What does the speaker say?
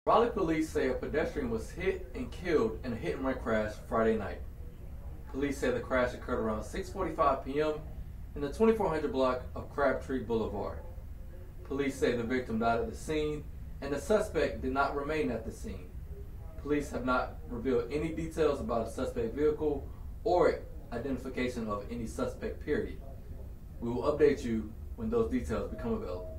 Raleigh police say a pedestrian was hit and killed in a hit-and-run crash Friday night. Police say the crash occurred around 6:45 p.m. in the 2400 block of Crabtree Boulevard. Police say the victim died at the scene and the suspect did not remain at the scene. Police have not revealed any details about a suspect vehicle or identification of any suspect, period. We will update you when those details become available.